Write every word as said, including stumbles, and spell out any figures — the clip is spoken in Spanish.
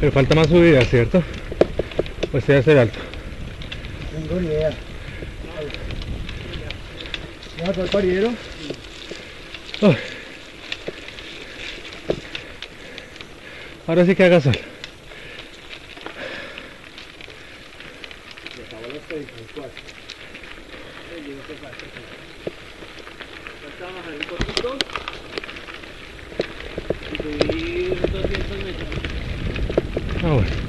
Pero falta más subida, ¿cierto? Pues debe ser alto. No tengo ni idea. ¿Vamos al paridero? Oh. Ahora sí que haga sol. Bajar un poquito y subir doscientos metros. Ah, bueno.